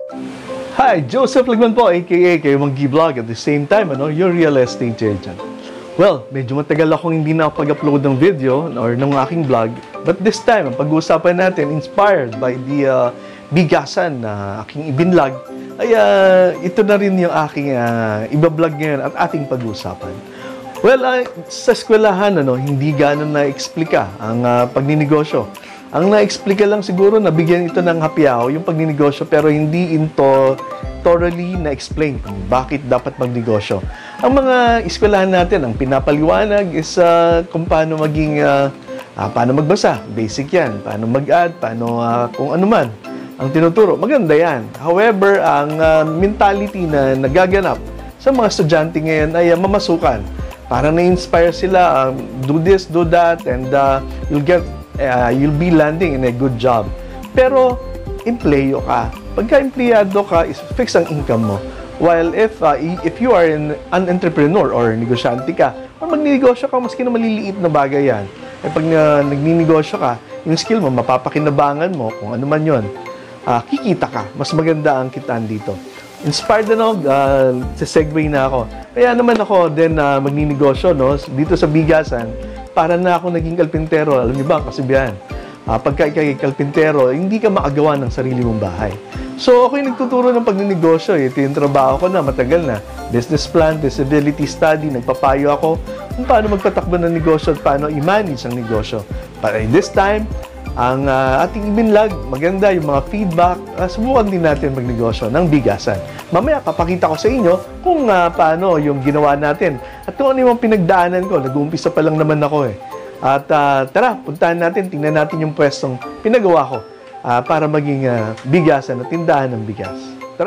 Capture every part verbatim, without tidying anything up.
Hi, Joseph Lagman po, aka kayo mag-vlog at the same time, ano, your real estate agent. Well, medyo matagal akong hindi nakapag-upload ng video or ng aking vlog, but this time, ang pag-uusapan natin, inspired by the uh, bigasan na aking ibinlog, ay uh, ito na rin yung aking uh, iba-vlog ngayon at ating pag-uusapan. Well, uh, sa eskwelahan, ano, hindi gano'n na-explika ang uh, pagninegosyo. Ang na-explica lang siguro, nabigyan ito ng hapiaw, yung pagninegosyo, pero hindi into thoroughly na-explain kung bakit dapat magnegosyo. Ang mga eskwelahan natin, ang pinapaliwanag is uh, kung paano maging, uh, uh, paano magbasa, basic yan, paano mag-add, paano uh, kung ano man ang tinuturo. Maganda yan. However, ang uh, mentality na nagaganap sa mga estudyante ngayon ay uh, mamasukan. Parang na-inspire sila, um, do this, do that, and uh, you'll get Uh, you'll be landing in a good job. Pero, empleyo ka. Pagka empleyado ka, is fix ang income mo. While if uh, if you are an, an entrepreneur or negosyante ka, or magninegosyo ka, maski na maliliit na bagay yan, eh pag uh, nagninegosyo ka, yung skill mo, mapapakinabangan mo, kung ano man yun, uh, kikita ka. Mas maganda ang kitaan dito. Inspired na ako, uh, sa segue na ako. Kaya naman ako din uh, magninegosyo, no? Dito sa bigasan, para na ako naging kalpintero. Alam niyo ba, kasi biyan, uh, pagka ikay kalpintero, hindi ka makagawa ng sarili mong bahay. So, ako yung nagtuturo ng pagninegosyo. Ito yung trabaho ko na, matagal na. Business plan, feasibility study, nagpapayo ako kung paano magpatakbo ng negosyo at paano i-manage ang negosyo. Para in this time, ang uh, ating ibinlog, maganda yung mga feedback, uh, subukan din natin magnegosyo ng bigasan. Mamaya, papakita ko sa inyo kung uh, paano yung ginawa natin. At kung ano yung pinagdaanan ko, nag-uumpisa pa lang naman ako eh. At uh, tara, puntahan natin, tingnan natin yung pwestong pinagawa ko uh, para maging uh, bigasan at tindahan ng bigas. Tara!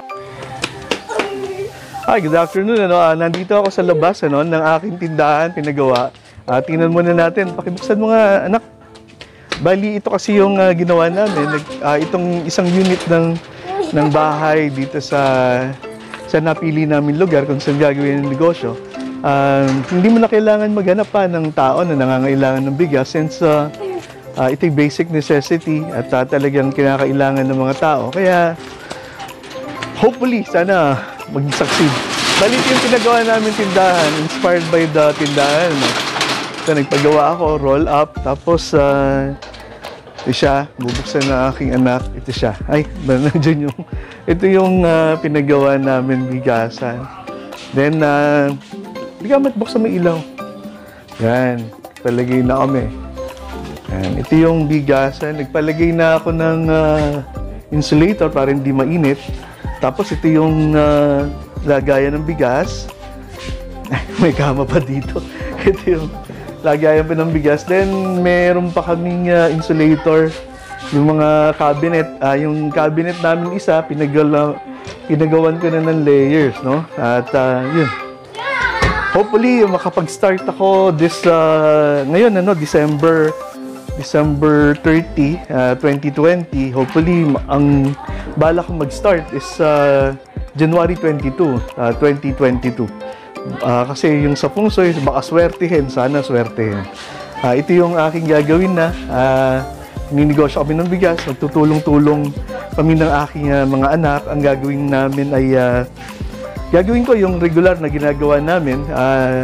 Hi, good afternoon. Ano? Uh, nandito ako sa labas ano, ng aking tindahan, pinagawa. Uh, tingnan muna natin, pakibuksan mo nga anak. Bali, ito kasi yung uh, ginawa namin, Nag, uh, itong isang unit ng, ng bahay dito sa, sa napili namin lugar kung saan gagawin ng negosyo. Uh, hindi mo na kailangan maghanap pa ng tao na nangangailangan ng bigas since uh, uh, ito yung basic necessity at uh, talagang kinakailangan ng mga tao. Kaya, hopefully, sana mag-succeed. Bali, ito yung pinagawa namin tindahan, inspired by the tindahan. No? So, nagpagawa ako, roll up, tapos, uh, ito siya, bubuksan na aking anak, ito siya. Ay, nandiyan yung, ito yung uh, pinagawa namin bigasan. Then, uh, bigyan mat buksan mo ilaw. Yan, palagay na kami. Yan, ito yung bigasan. Nagpalagay na ako ng uh, insulator para hindi mainit. Tapos, ito yung uh, lagayan ng bigas. Ay, may kama pa dito. Ito yung lagayan pa ng bigas. Then, meron pa kaming uh, insulator. Yung mga cabinet. Uh, yung cabinet namin isa, pinagawa, pinagawan ko na ng layers, no? At, uh, yun. Hopefully, makapag-start ako this, uh, ngayon, ano, December, December thirtieth, uh, twenty twenty. Hopefully, ang bala ko mag-start is uh, January twenty-second, uh, twenty twenty-two. Uh, kasi yung sa pungsoy, baka swertihin, sana swertihin. Uh, ito yung aking gagawin na. Uh, ninegosyo kami ng bigas, magtutulong-tulong kami ng aking uh, mga anak. Ang gagawin namin ay, uh, gagawin ko yung regular na ginagawa namin. Uh,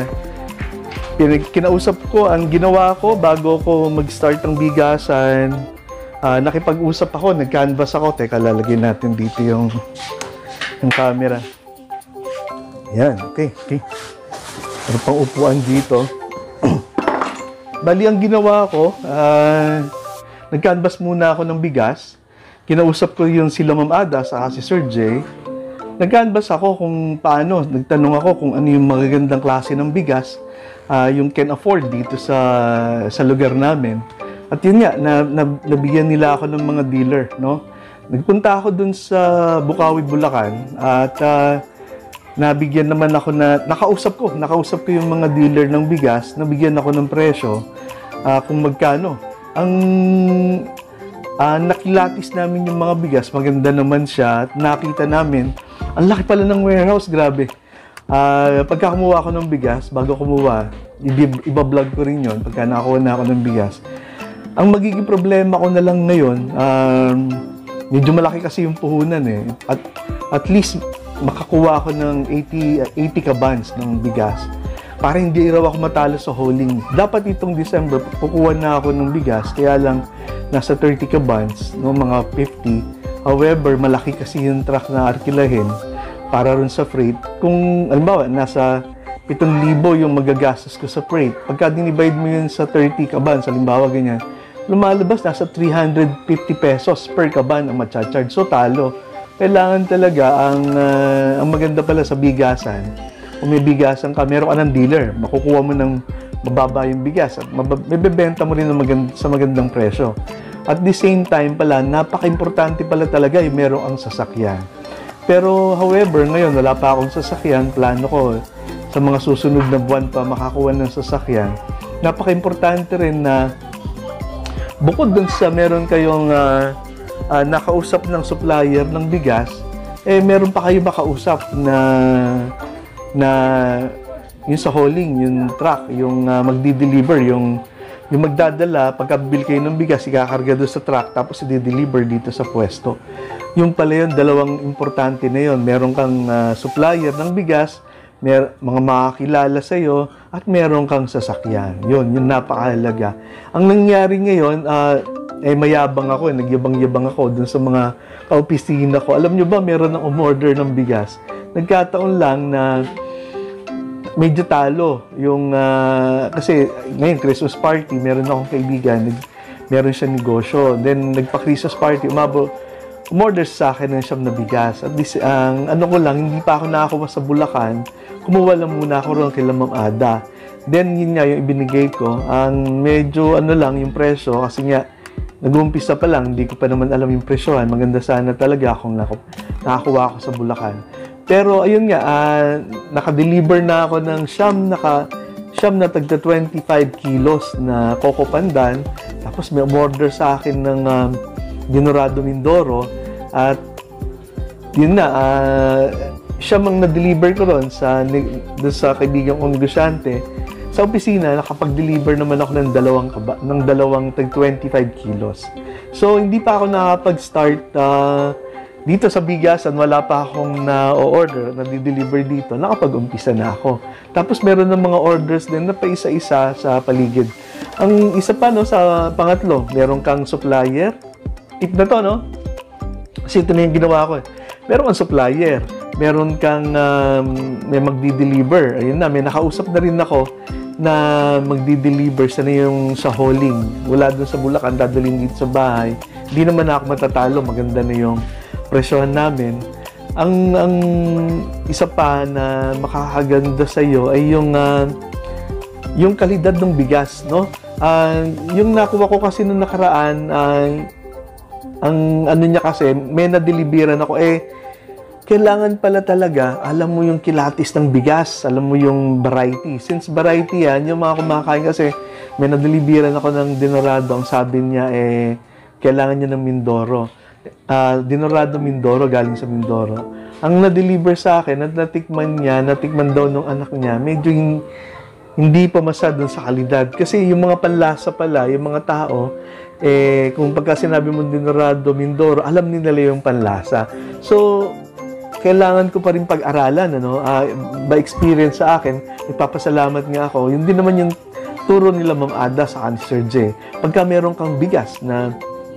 kinausap ko, ang ginawa ko bago ko mag-start ng bigasan, uh, nakipag-usap ako, nag-canvas ako. Teka, lalagyan natin dito yung, yung camera. Yan, okay, okay. Meron pang upuan dito. Bali, ang ginawa ko, uh, nag-canvas muna ako ng bigas. Kinausap ko yung sila Ma'am Ada sa si Sir Jay. Nag-canvas ako kung paano. Nagtanong ako kung ano yung magagandang klase ng bigas uh, yung can afford dito sa, sa lugar namin. At yun nga, na, na, nabigyan nila ako ng mga dealer, no? Nagpunta ako dun sa Bukawi, Bulacan at uh, nabigyan naman ako na, nakausap ko, nakausap ko yung mga dealer ng bigas, nabigyan ako ng presyo uh, kung magkano. Ang uh, nakilatis namin yung mga bigas, maganda naman siya, at nakita namin, ang laki pala ng warehouse, grabe. Uh, pagka kumuha ako ng bigas, bago kumuha, iba-vlog ko rin yun, pagka nakakuha na ako ng bigas. Ang magiging problema ko na lang ngayon, um, medyo malaki kasi yung puhunan eh. At at least makakuha ako ng eighty, eighty kabans ng bigas. Para hindi raw ako matalo sa hauling. Dapat itong December, kukuha na ako ng bigas, kaya lang nasa thirty kabans, no, mga fifty. However, malaki kasi yung truck na arkilahin para rin sa freight. Kung, alimbawa, nasa pitong libo yung magagastos ko sa freight. Pagka dinivide mo yun sa thirty kabans, halimbawa ganyan, lumalabas nasa three hundred fifty pesos per kaban ang matcha-charge. So, talo. Kailangan talaga, ang, uh, ang maganda pala sa bigasan, kung may bigasan ka, meron ka ng dealer, makukuha mo ng mababa yung bigas at mabibenta mo rin ng magand- sa magandang presyo. At the same time pala, napaka-importante pala talaga yung meron ang sasakyan. Pero however, ngayon wala pa akong sasakyan, plano ko sa mga susunod na buwan pa makakuha ng sasakyan. Napaka-importante rin na bukod dun sa meron kayong uh, uh, nakausap ng supplier ng bigas, eh meron pa kayo makausap na na yung sa hauling, yung truck, yung uh, magdi-deliver, yung yung magdadala, pagkabil kayo ng bigas, ikakarga doon sa truck, tapos i-deliver dito sa pwesto. Yung pala yun, dalawang importante na yun. Meron kang uh, supplier ng bigas, mer mga makakilala sa'yo, at meron kang sasakyan. Yun, yun napakahalaga. Ang nangyari ngayon, uh, eh mayabang ako, eh, nagyabang-yabang ako dun sa mga kaopisina ko. Alam nyo ba, meron ng umorder ng bigas. Nagkataon lang na medyo talo yung uh, kasi ngayon Christmas party, meron akong kaibigan, nag, meron siya negosyo, then nagpa-Christmas party, umabot umorder sa akin ng siyam na bigas. At least ang ano ko lang, hindi pa ako nakakuha sa Bulacan, kumuha lang muna ako ron kay Ma'am Ada. Then yun nga yung ibinigay ko, ang medyo ano lang yung presyo kasi nga nag-uumpisa pa lang, hindi ko pa naman alam yung presyohan. Maganda sana talaga kung nakakuha ako sa Bulacan. Pero ayun nga, uh, naka-deliver na ako ng siyam, naka, siyam na tagda twenty-five kilos na Coco Pandan. Tapos may order sa akin ng uh, Dinorado Mindoro. At yun na, uh, siyam ang na-deliver ko ron sa, sa kaibigan kong negosyante. Sa opisina, nakapag-deliver naman ako ng dalawang, ng dalawang tag twenty-five kilos. So, hindi pa ako nakapag-start uh, dito sa bigasan, wala pa akong na-order, na-deliver dito, nakapag-umpisa na ako. Tapos meron ng mga orders din na pa isa-isa sa paligid. Ang isa pa, no, sa pangatlo, meron kang supplier. Tip na to, no? Kasi ito na yung ginawa ko. Eh. Meron kang supplier, meron kang um, may magdi-deliver. Ayun na, may nakausap na rin ako na magdi-deliver sa na yung sa hauling. Wala dun sa Bulacan, dadalhin dito sa bahay. Hindi naman ako matatalo, maganda na yung presyohan namin. Ang ang isa pa na makakaganda sa iyo ay yung uh, yung kalidad ng bigas, no? Uh, yung nakuha ko kasi nung nakaraan, uh, ang ano niya kasi, may na-deliveran ako eh kailangan pala talaga, alam mo yung kilatis ng bigas, alam mo yung variety. Since variety yan, yung mga kumakain kasi, may na-deliveran ako ng Dinorado, ang sabi niya eh kailangan niya ng Mindoro. Uh, Dinorado Mindoro, galing sa Mindoro. Ang na-deliver sa akin, at natikman niya, natikman daw ng anak niya, medyo hin hindi pa masyadong sa kalidad. Kasi yung mga panlasa pala, yung mga tao, eh, kung pagka sinabi mo Dinorado Mindoro, alam nila yung panlasa. So, kailangan ko pa rin pag-aralan, ano? Uh, by experience sa akin, ipapasalamat nga ako. Yun din naman yung turo nila Ma'am Ada sa kan Sir J. Pagka meron kang bigas na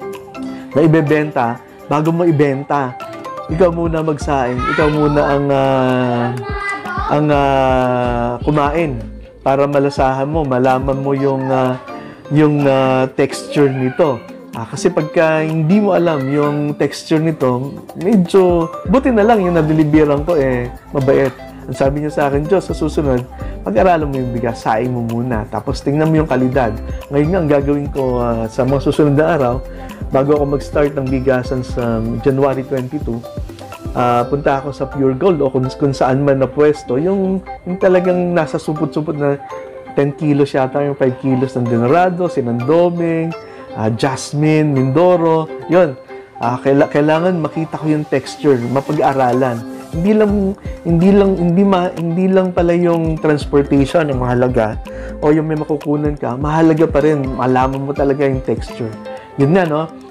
na ibebenta, bago mo ibenta, ikaw muna magsaing, ikaw muna ang uh, ang uh, kumain para malasahan mo, malaman mo yung uh, yung uh, texture nito. Ah, kasi pagka hindi mo alam yung texture nito, medyo buti na lang yung na-deliveran ko eh mabait. Ang sabi niya sa akin, Diyos, sa susunod, pag-aralan mo yung bigas, saing mo muna. Tapos tingnan mo yung kalidad. Ngayon nga, ang gagawin ko uh, sa mga susunod na araw, bago ako mag-start ng bigasan sa January twenty-two, uh, punta ako sa Pure Gold o kung, kung saan man na pwesto, yung, yung talagang nasa supot-supot na ten kilos yata, yung five kilos ng Dinorado, Sinandoming, uh, Jasmine, Mindoro, yun. Uh, kaila kailangan makita ko yung texture, mapag-aralan. Hindi lang hindi lang hindi ma, hindi lang pala yung transportation ang mahalaga o yung may makukunan ka, mahalaga pa rin malaman mo talaga yung texture. Yun na, no?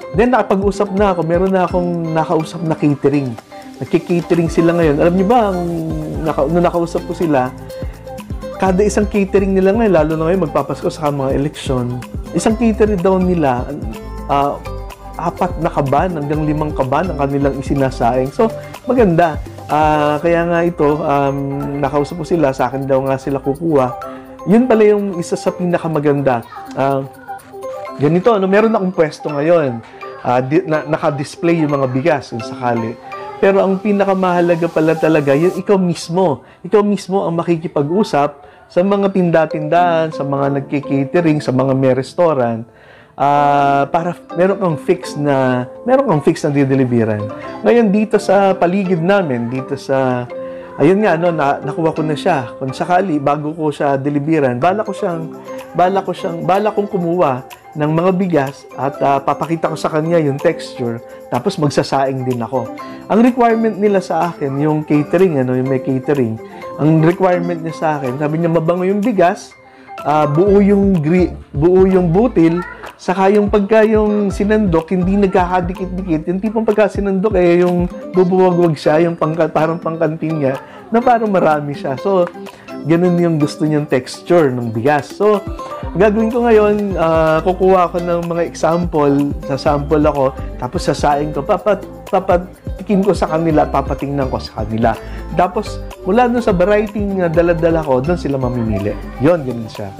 Then, nakapag-usap na ako. Meron na akong nakausap na catering. Nagki-catering sila ngayon. Alam niyo ba, ang, naka, nung nakausap ko sila, kada isang catering nila ngayon, lalo na ngayon magpapasko sa mga eleksyon, isang catering daw nila, uh, apat na kaban hanggang limang kaban ang kanilang isinasaing. So, maganda. Uh, kaya nga ito, um, nakausap ko sila, sa akin daw nga sila kukuha. Yun pala yung isa sa pinakamaganda. Uh, ganito, ano, meron akong pwesto ngayon. Uh, di, na, naka-display yung mga bigas kung sakali. Pero ang pinakamahalaga pala talaga, yung ikaw mismo. Ikaw mismo ang makikipag-usap sa mga tinda-tindahan, sa mga nagki-catering, sa mga may restaurant. Uh, para meron kang fix na meron kang fix na dideliveran. Ngayon dito sa paligid namin, dito sa ayun nga no, na, nakuha ko na siya. Kung sakali bago ko siya deliveran, bala ko siyang bala ko siyang bala kong kumuha ng mga bigas at uh, papakita ko sa kanya yung texture, tapos magsasaing din ako. Ang requirement nila sa akin, yung catering ano, yung may catering. Ang requirement niya sa akin, sabi niya mabango yung bigas, uh, buo yung gri, buo yung butil. Saka yung pagka yung sinandok, hindi nagkakadikit-dikit. Yung tipong pagka sinandok, eh, yung bubuwag-wag siya, yung pang, parang pangkantin niya, na parang marami siya. So, ganun yung gusto niyang texture ng bigas. So, gagawin ko ngayon, uh, kukuha ko ng mga example, sasample ako, tapos sasaing ko, papat, papatikin ko sa kanila, papatingnan ko sa kanila. Tapos, mula dun sa variety na dala-dala ko, dun sila mamimili. Yon, ganun siya.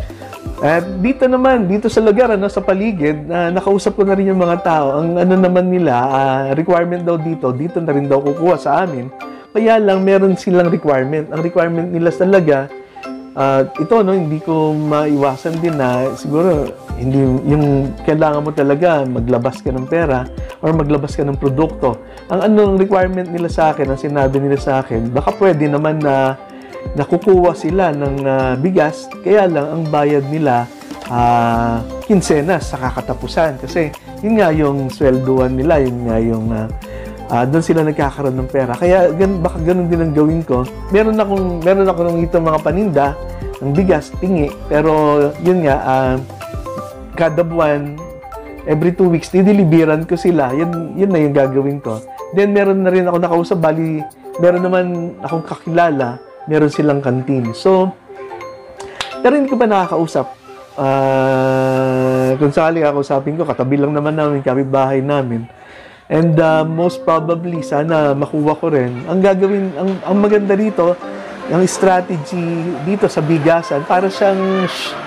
At dito naman, dito sa lugar, ano, sa paligid, uh, nakausap ko na rin yung mga tao. Ang ano naman nila, uh, requirement daw dito, dito na rin daw kukuha sa amin. Kaya lang, meron silang requirement. Ang requirement nila talaga, uh, ito, no, hindi ko maiwasan din na siguro, hindi, yung kailangan mo talaga maglabas ka ng pera or maglabas ka ng produkto. Ang anong requirement nila sa akin, ang sinabi nila sa akin, baka pwede naman na nakukuha sila ng uh, bigas, kaya lang ang bayad nila uh, kinsenas sa kakatapusan. Kasi yun nga yung swelduan nila, yun nga yung uh, uh, doon sila nagkakaroon ng pera. Kaya gan, baka ganun din ang gawin ko. Meron akong, meron ako nung itong mga paninda ng bigas, tingi, pero yun nga, uh, kada buwan, every two weeks, dideliveran ko sila. Yun, yun na yung gagawin ko. Then meron na rin ako nakausap, bali, meron naman akong kakilala, meron silang kantin. So, pero hindi ko ba nakakausap? Uh, kung sakali kakausapin ko, katabi lang naman namin, kapitbahay namin. And uh, most probably, sana makuha ko rin. Ang gagawin, ang, ang maganda dito, ang strategy dito sa bigasan, para siyang,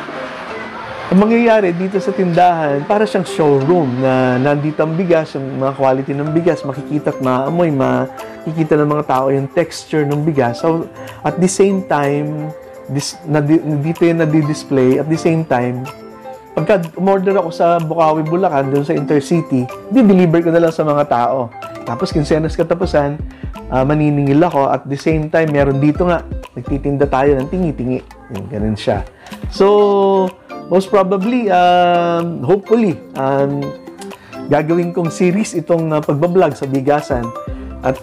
ang mangyayari dito sa tindahan, para siyang showroom na nandito ang bigas, yung mga quality ng bigas, makikita at maamoy, makikita ng mga tao yung texture ng bigas. So, at the same time, this, na, dito yung nadi-display, at the same time, pagka umorder ako sa Bukawi, Bulacan, doon sa Intercity, di-deliver ko na lang sa mga tao. Tapos, kinsenas katapusan, uh, maniningil ako, at the same time, meron dito nga, nagtitinda tayo ng tingi-tingi. Yung ganun siya. So, most probably, um, hopefully, um, gagawin kong series itong uh, pagbablog sa bigasan. At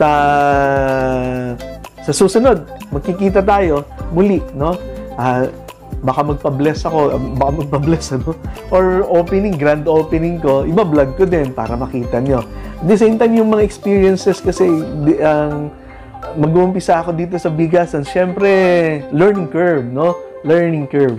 uh, sa susunod, magkikita tayo muli, no? Uh, baka magpa-bless ako, baka magpa-bless, ano? Or opening, grand opening ko, iba-vlog ko din para makita nyo. At the same time, yung mga experiences kasi, di, ang uh, mag-uumpisa ako dito sa bigasan, syempre, learning curve, no? Learning curve.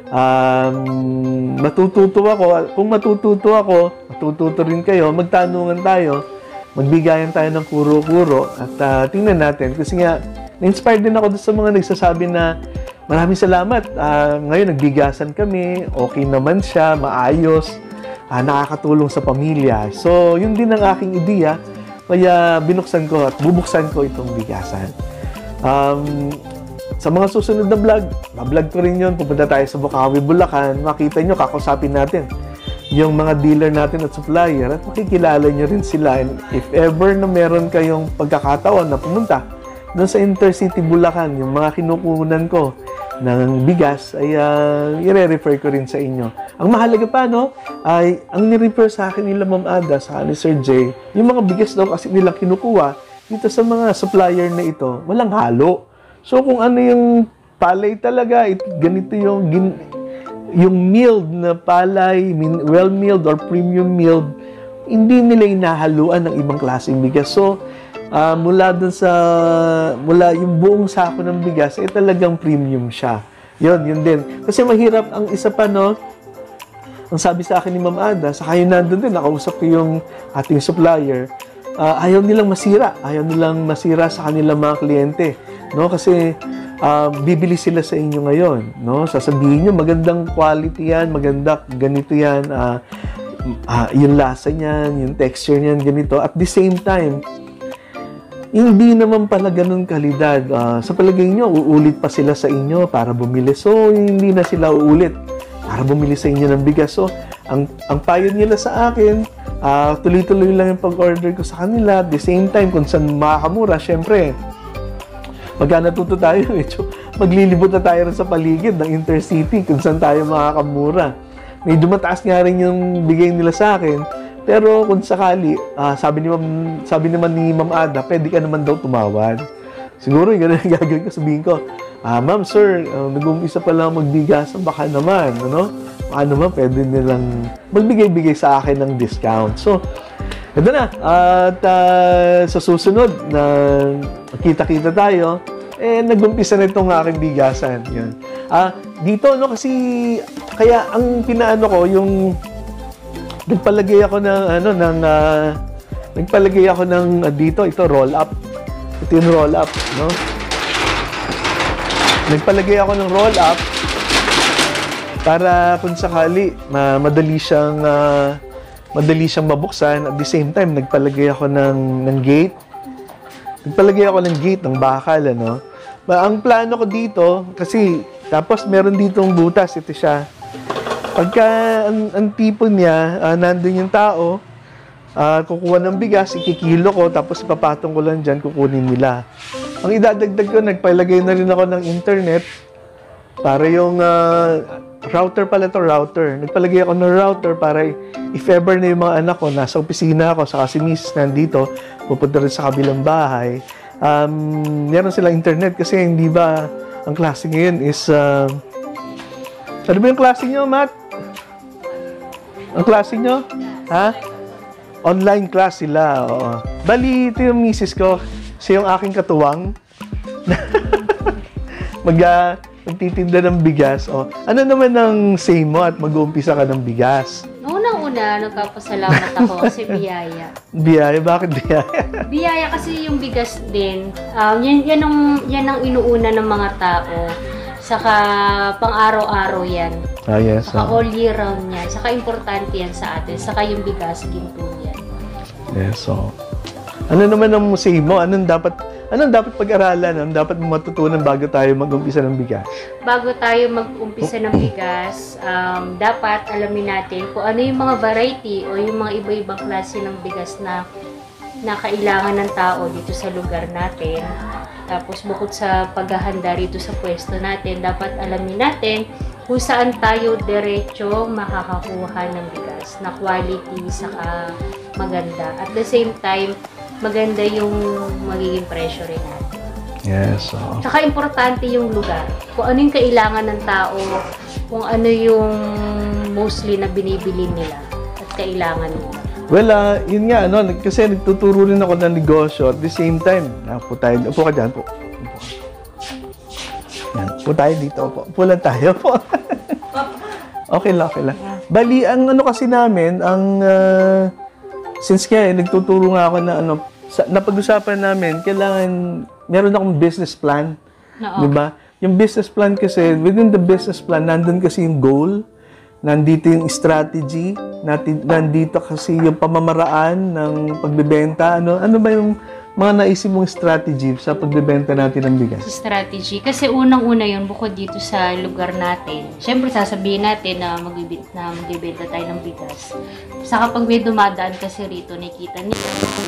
Um, matututo ako. Kung matututo ako, matututo rin kayo, magtanungan tayo, magbigayan tayo ng kuro-kuro at uh, tingnan natin. Kasi nga, na-inspired din ako sa mga nagsasabi na maraming salamat. Uh, ngayon, nagbigasan kami, okay naman siya, maayos, uh, nakakatulong sa pamilya. So, yun din ang aking ideya. Kaya binuksan ko at bubuksan ko itong bigasan. Um, Sa mga susunod na vlog, ma-vlog ko rin yun. Pupunta tayo sa Bukawi, Bulacan. Makita nyo, kakusapin natin yung mga dealer natin at supplier at makikilala nyo rin sila. And if ever na meron kayong pagkakataon na pumunta doon sa Intercity, Bulacan, yung mga kinukunan ko ng bigas, ay uh, i-refer ko rin sa inyo. Ang mahalaga pa, no, ay ang ni-refer sa akin nila Ma'am Ada, sa ni Sir Jay, yung mga bigas daw kasi nilang kinukuha dito sa mga supplier na ito, walang halo. So, kung ano yung palay talaga, it, ganito yung, gin, yung milled na palay, well-milled or premium milled, hindi nila inahaluan ng ibang klaseng bigas. So, uh, mula dun sa, mula yung buong sako ng bigas, eh talagang premium siya. Yun, yun din. Kasi mahirap ang isa pa, no? Ang sabi sa akin ni Ma'am Ada, saka yun nandun din, nakausap ko yung ating supplier, uh, ayaw nilang masira. Ayaw nilang masira sa kanilang mga kliyente. No? Kasi uh, bibili sila sa inyo ngayon. No? Sasabihin nyo, magandang quality yan, maganda, ganito yan, uh, uh, yung lasa niyan, yung texture niyan, ganito. At the same time, hindi naman pala ganun kalidad. Uh, sa palagay nyo, uulit pa sila sa inyo para bumili. So, hindi na sila uulit para bumili sa inyo ng bigas. So, ang, ang payo nila sa akin, uh, tuloy-tuloy lang yung pag-order ko sa kanila. At the same time, kung saan makakamura, syempre, pagka natuto tayo, medyo maglilibot na tayo rin sa paligid ng intercity kung saan tayo makakamura. Medyo mataas nga rin yung bigay nila sa akin. Pero kung sakali, uh, sabi, ni Ma'am, sabi naman ni Ma'am Ada, pwede ka naman daw tumawad. Siguro yung gano'n gagawin ko, sabihin ko, ah, Ma'am, sir, uh, nag-umpisa pa lang magbigasan, baka naman, ano? Baka naman, pwede nilang magbigay-bigay sa akin ng discount. So, ito na. At uh, sa susunod na kita-kita tayo, eh, nag-umpisa na itong aking bigasan. Yun. Ah, dito, no, kasi, kaya ang pinaano ko, yung, nagpalagay ako ng, ano, ng, uh, nagpalagay ako ng, uh, dito, ito, roll up. Ito yung roll up, no? Nagpalagay ako ng roll up para kung sakali ma madali siyang uh, madali siyang mabuksan. At the same time, nagpalagay ako ng ng gate. Nagpalagay ako ng gate ng bakal, ano. Ma ang plano ko dito kasi tapos meron ditong butas, ito siya. Pagka ang, ang tipo niya, uh, nandun yung tao, uh, kukuha ng bigas, ikikilo ko, tapos ipapatong ko lang dyan, kukunin nila. Ang idadagdag ko, nagpalagay na rin ako ng internet para yung uh, router pala to router. Nagpalagay ako ng router para if ever na yung mga anak ko, nasa opisina ako, saka si miss nandito, pupunta rin sa kabilang bahay, um, meron silang internet kasi hindi ba ang klase ngayon is, uh, ano ba yung klase nyo, Matt? Ang klase nyo? Ha? Online class sila, oo. Bali, ito yung misis ko. Siya yung aking katuwang. Mag, uh, magtitinda ng bigas. Oh. Ano naman ang say mo at mag-uumpisa ka ng bigas? Unang-una, nagpapasalamat ako kasi biyaya. Biyaya? Bakit biyaya? Biyaya kasi yung bigas din. Um, yan, yan, ang, yan ang inuuna ng mga tao. Saka pang-araw-araw yan. Ah, yes. Saka Oh. all year round yan. Saka importante yan sa atin. Saka yung bigas, ginto yan. Yes, so. Ano naman ang say mo? Anong dapat anong dapat pag-aralan? Anong dapat matutunan bago tayo mag-umpisa ng bigas? Bago tayo mag-umpisa ng bigas, um, dapat alamin natin kung ano yung mga variety o yung mga iba-ibang klase ng bigas na na kailangan ng tao dito sa lugar natin. Tapos bukod sa paghahanda rito sa pwesto natin, dapat alamin natin kung saan tayo diretso makakakuha ng bigas na quality saka maganda. At the same time, maganda yung magiging presyo rin natin. Yes. So. Saka importante yung lugar. Kung ano yung kailangan ng tao, kung ano yung mostly na binibili nila at kailangan nila. Well, uh, yun nga, ano, kasi nagtuturo rin ako ng negosyo at the same time. Upo tayo. Upo ka dyan. Upo. Upo. Yan. Upo tayo dito. Upo, upo lang tayo. Upo. Okay lang, okay lang. Bali, ang ano kasi namin, ang, uh, since nga, eh, nagtuturo nga ako na, ano, sa, napag-usapan namin, kailangan, meron akong business plan. Oo. Diba? Yung business plan kasi, within the business plan, nandun kasi yung goal, nandito yung strategy, natin, nandito kasi yung pamamaraan ng pagbebenta. Ano, ano ba yung mga naisip mong strategy sa pagbebenta natin ng bigas? Strategy. Kasi unang-una yun, bukod dito sa lugar natin. Siyempre, sasabihin natin na magbibenta, na magbibenta tayo ng bigas. Sa kapag may dumadaan kasi rito, nakita nila,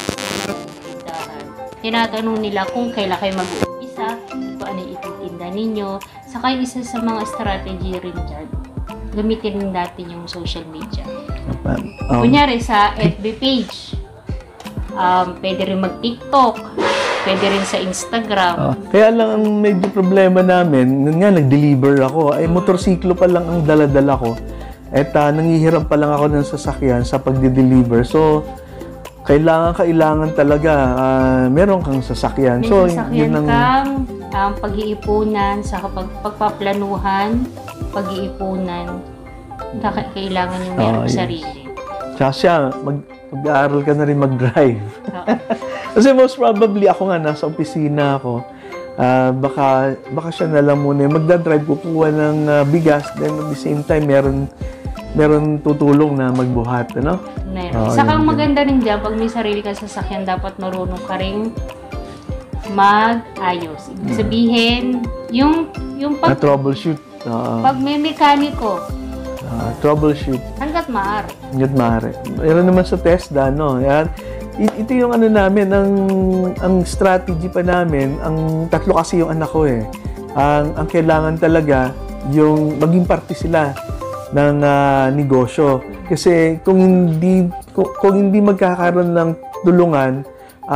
tinatanong nila kung kailan kayo mag-uumpisa, kung ano yung ititinda ninyo. Saka yung isa sa mga strategy rin dyan, gamitin rin natin yung social media. Um, Kunyari sa F B page, um, pwede rin mag-TikTok, pwede rin sa Instagram. Uh, kaya lang ang medyo problema namin, nun nga nag-deliver ako, ay motorsiklo pa lang ang dala-dala ko. At uh, nangihiram pa lang ako ng sasakyan sa pagde-deliver. So, kailangan, kailangan talaga uh, meron kang sasakyan. May so, sasakyan yun ang, kang um, pag-iipunan, sa kapag, pagpaplanuhan, pag-iipunan, kaka- kailangan yung Oh, meron yes. sarili. Tsaka siya, mag, mag-aaral ka na rin mag-drive. Oo. Kasi most probably, ako nga, nasa opisina ako, ah, baka, baka siya na lang muna yung magdadrive, kukuha ng ah, bigas, then at the same time, meron, meron tutulong na magbuhat, ano? Meron. Oo, Saka yun, ang yun. maganda rin dyan, pag may sarili kang sasakyan, dapat marunong ka rin mag-ayos. Ibig sabihin, yung, yung Na pag, troubleshoot. Oo. pag may mekaniko, Ah, troubleshoot. hanggat maaari. Hanggat maaari. Meron naman sa TESDA, no? Yan. I- ito yung ano namin, ang, ang strategy pa namin, ang tatlo kasi yung anak ko eh. Ang, ang kailangan talaga, yung maging parte sila ng ah, negosyo. Kasi kung hindi, kung, kung hindi magkakaroon ng tulungan,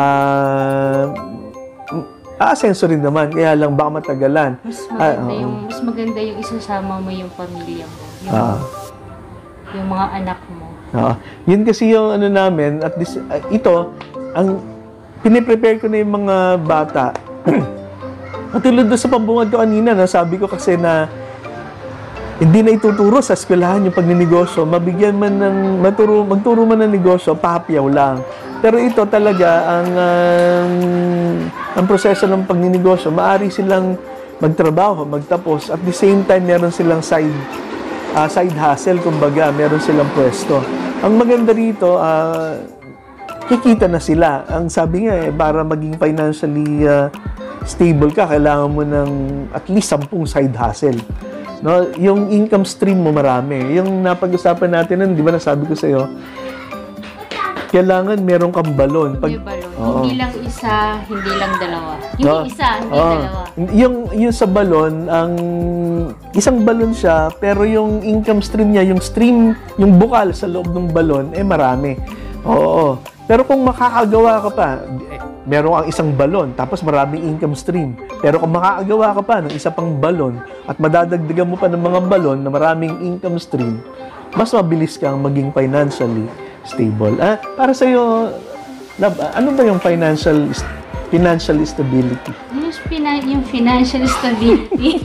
ah, aasenso rin naman, kaya lang baka matagalan. Mas Ah, maganda oo. yung, mas maganda yung isasama mo yung pamilya mo. Yung, Ah. yung mga anak mo. Oo. Yun kasi yung ano namin, at this, uh, ito, ang piniprepare ko na yung mga bata. Katulad doon sa pambungad ko kanina, nasabi ko kasi na hindi na ituturo sa eskwelahan yung pagninegosyo. Mabigyan man ng, maturo, magturo man ng negosyo, papyaw lang. Pero ito talaga, ang, ang, ang proseso ng pagninegosyo, maaari silang magtrabaho, magtapos. At the same time, meron silang side uh, side hustle, kumbaga, meron silang pwesto. Ang maganda rito, uh, kikita na sila. Ang sabi nga, eh, para maging financially uh, stable ka, kailangan mo ng at least sampung side hustle. No? Yung income stream mo marami. Yung napag-usapan natin nun, di ba nasabi ko sa'yo, kailangan meron kang balon. Pag, Yung balon. Oo. Hindi lang isa, hindi lang dalawa. Hindi Oo. isa, hindi Oo. dalawa. Yung, yung sa balon, ang isang balon siya, pero yung income stream niya, yung stream, yung bukal sa loob ng balon, eh marami. Oo. Pero kung makakagawa ka pa, eh, meron kang isang balon, tapos maraming income stream. Pero kung makakagawa ka pa ng isa pang balon, at madadagdagan mo pa ng mga balon na maraming income stream, mas mabilis kang maging financially stable. Ah, para sa iyo, love, ah, ano ba yung financial financial stability? Yung, pina- yung financial stability.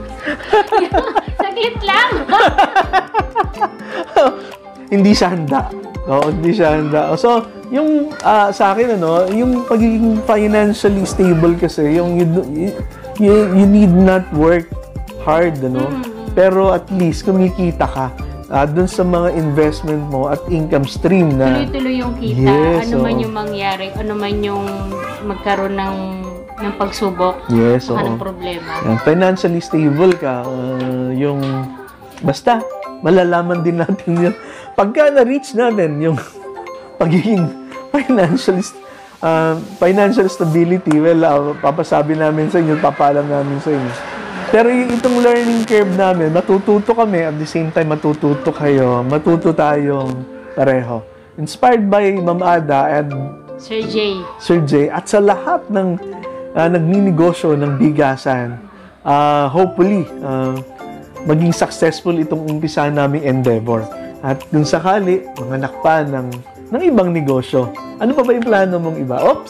Saglit lang. Hindi siya handa. No, hindi siya handa. So, yung ah, sa akin ano, yung pagiging financially stable kasi yung you, you, you need not work hard, ano. Pero at least kumikita ka uh, dun sa mga investment mo at income stream na Tuloy-tuloy yung kita. Yes, ano man oo. yung mangyari, ano man yung magkaroon ng ng pagsubok, yes, baka oo. ng problema. Yan, financially stable ka, uh, yung basta malalaman din natin yun. Pagka na-reach natin yung pagiging financial uh, financial stability, well, uh, papasabi namin sa inyo, papalam namin sa inyo. Pero yung itong learning curve namin, matututo kami, at the same time matututo kayo, matuto tayong pareho. Inspired by Ma'am Ada and Sir Jay, Sir Jay, at sa lahat ng uh, nagninegosyo ng bigasan, uh, hopefully, uh, maging successful itong umpisa naming endeavor. At kung sakali, manganak pa ng, ng ibang negosyo. Ano pa ba yung plano mong iba? Oops!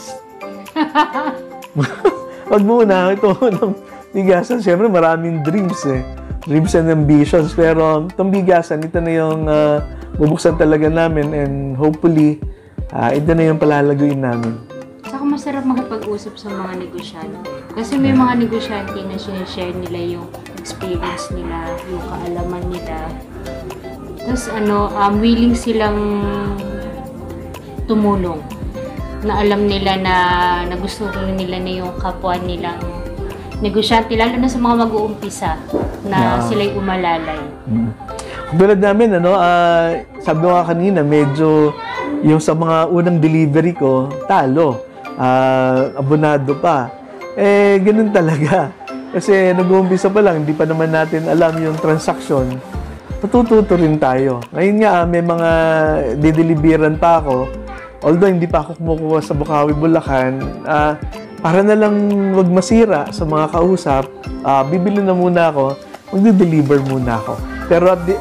Wag muna, ito ng bigasan. Siyempre, maraming dreams eh. Dreams and ambitions. Pero itong bigasan, ito na yung uh, bubuksan talaga namin and hopefully, uh, ito na yung palalaguin namin. saka masarap makipag-usap sa mga negosyante. Kasi may mga negosyante na sinishare nila yung experience nila, yung kaalaman nila. Tapos ano, um, willing silang tumulong. Na alam nila na, na gusto rin nila na yung kapwa nilang negosyante, lalo na sa mga mag-uumpisa na Yeah. sila'y umalalay. Mm. Tulad namin, ano, ah, sabi ko nga kanina, medyo yung sa mga unang delivery ko, talo. Ah, abonado pa. Eh, ganun talaga. Kasi nag-uumpisa pa lang, hindi pa naman natin alam yung transaction. Matututo rin tayo. Ngayon nga, may mga dideliveran pa ako. Although hindi pa ako kumukuha sa Bukawi, Bulacan, ah, para na lang wag masira sa mga kausap, ah, bibili na muna ako, magde-deliver muna ako. Pero at the,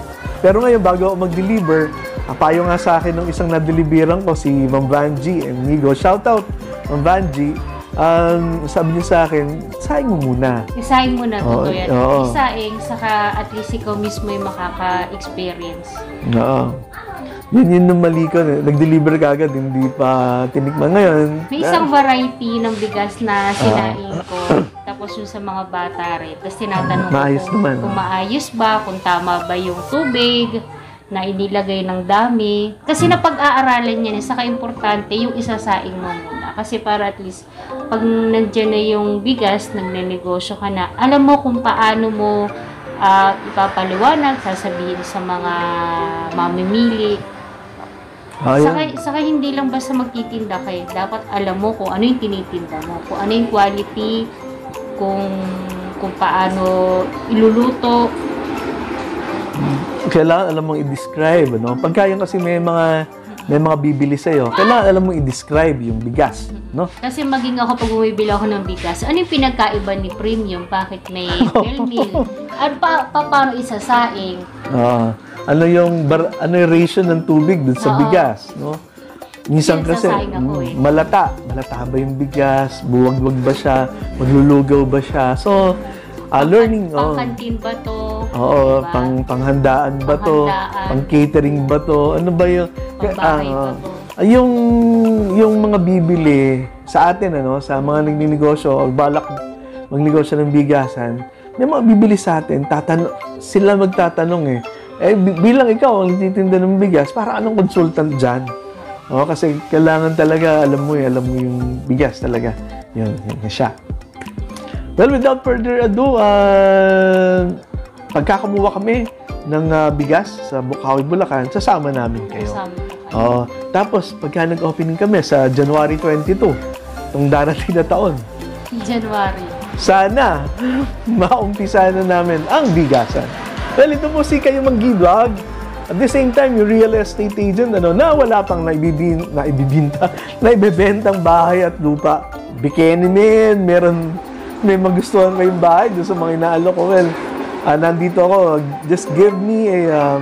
Pero ngayon, bago ako mag-deliver, ang payo nga sa akin ng isang na-deliveran ko, si Ma'am Vanji Amigo. Shout out, Ma'am Vanji. Um, sabi niya sa akin, saing mo muna. Isaing mo na, Oo, totoo yan. oo. Isaing, saka at least ikaw mismo yung makaka-experience. Oo. Yun yun nung mali ko. Nag-deliver ka agad, hindi pa tinikman. Ngayon, May isang variety ng bigas na sinaing ko. Tapos yung sa mga bata rin. Tapos tinatanong ko Maayos kung, naman, kung oh. maayos ba, kung tama ba yung tubig na inilagay ng dami. Kasi napag-aaralan niya, saka importante yung isasaing mo muna. Kasi para at least, pag nandiyan na yung bigas, nagnenegosyo ka na, alam mo kung paano mo ah, ipapaliwanag, sasabihin sa mga mamimili. ayun. Saka, saka hindi lang basta magtitinda kayo. Dapat alam mo kung ano yung tinitinda mo. Kung ano yung quality, kung, kung paano iluluto. Kailangan alam mong i-describe, ano? Pagka yun kasi may mga may mga bibili sa'yo, kailangan alam mong i-describe yung bigas, no? Kasi maging ako pag bumibili ako ng bigas, ano yung pinagkaiba ni premium? Bakit may well meal? At pa, pa, paano isasaing? Oo. ano yung bar, ano yung ratio ng tubig dun sa Oo. bigas, no? Minsan Yan, kasi sasaing ako eh. mm, malata, malata ba yung bigas, buwag-wag ba siya, maglulugaw ba siya. So, ah, learning, oh. Pang-canteen ba to? Oo, Diba? pang panghandaan ba to? Panghandaan. Pang catering ba to? Ano ba yung Pangbahay ba ah, to? ah, yung yung mga bibili sa atin ano, sa mga nagninegosyo o balak magnegosyo ng bigasan, may mga bibili sa atin, tatanong sila magtatanong eh. Eh bi- bilang ikaw ang nagtitinda ng bigas, para anong consultant diyan? Oh, kasi kailangan talaga alam mo eh, alam mo yung bigas talaga. Yun, yun siya. Well, without further ado, uh, pagkakamuha kami ng uh, bigas sa Bukawi, Bulacan, sasama namin kayo. Kasama ko kayo. Oo. Tapos, pagka nag-opening kami sa January twenty-two, itong darating na taon, January. sana maumpisa na namin ang bigasan. Well, ito po si kayo mag-vlog. At the same time, yung real estate agent, ano, na wala pang naibibin, naibibinta, naibibentang bahay at lupa. Bikini men, meron, may magustuhan kayong bahay doon sa mga inaalo ko. Well, ah, nandito ako. Just give me a, uh,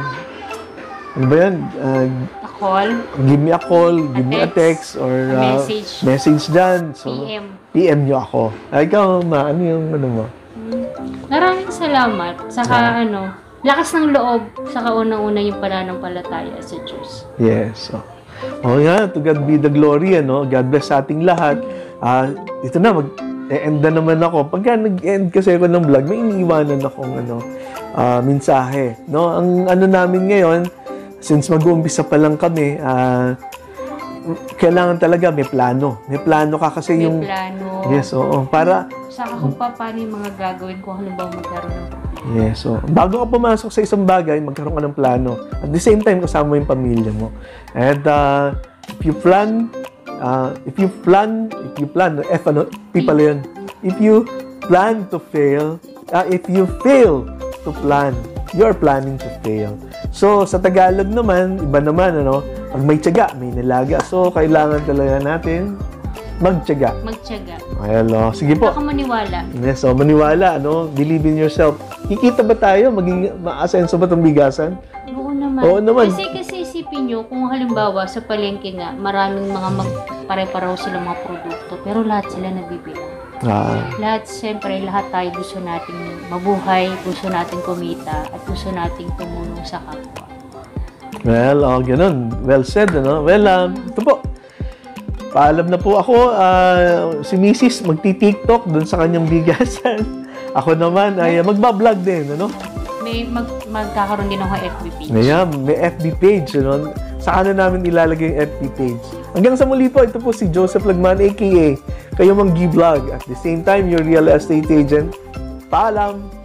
ano ba yan? Uh, A call, give me a call, give me a text, text, or a uh, message. message dyan. So, P M. P M nyo ako. Ay, ikaw, ma, ano yung, ano mo? Maraming salamat. Saka ano, lakas ng loob. Saka unang-una yung pananampalataya sa Diyos. Yes. Oh, oh yeah, to God be the glory, ano? God bless sa ating lahat. Ah, ito na, mag-end na naman ako. Pagka nag-end kasi ako ng vlog, may iniiwanan akong, ano, ah, mensahe. No? Ang ano namin ngayon, since mag-uumpisa pa lang kami, ah, kailangan talaga may plano. May plano ka kasi May yung... plano. Yes, oo. Para, Saka kung pa, paano yung mga gagawin ko, halimbawa magkaroon ng problema. yes, so bago ka pumasok sa isang bagay, magkaroon ka ng plano. At the same time, kasama mo yung pamilya mo. And uh, if you plan, uh, if you plan, if you plan, F ano, P pala yun. If you plan to fail, uh, if you fail to plan, you're planning to fail. So, sa Tagalog naman, iba naman, ano, pag may tiyaga, may nilaga. So, kailangan talaga natin magtiyaga. Magtiyaga. Hello. Sige po. Baka maniwala. Yes, so maniwala, ano? Believe in yourself. Kikita ba tayo? Maging ma-asenso ba itong bigasan? Oo naman. Oo naman. Kasi, kasi isipin nyo, kung halimbawa sa palengke nga, maraming mga magpare-pareho sila mga produkto, pero lahat sila nabibili. Ah, Lahat, siyempre, lahat tayo gusto nating mabuhay, gusto nating kumita, at gusto nating tumulong sa kapwa. well, oh, ganun. Well said, ano? Well, um, ito po. Paalam na po ako. Ah, si Missus magti-TikTok dun sa kanyang bigasan. Ako naman ay uh, magbablog din, ano? May mag, magkakaroon din ako F B page. Ayan, may F B page, ano? Saan na namin ilalagay yung F B page? Hanggang sa muli po, ito po si Joseph Lagman, a k a. Kayo Mang G-Vlog. At the same time, your real estate agent. Paalam!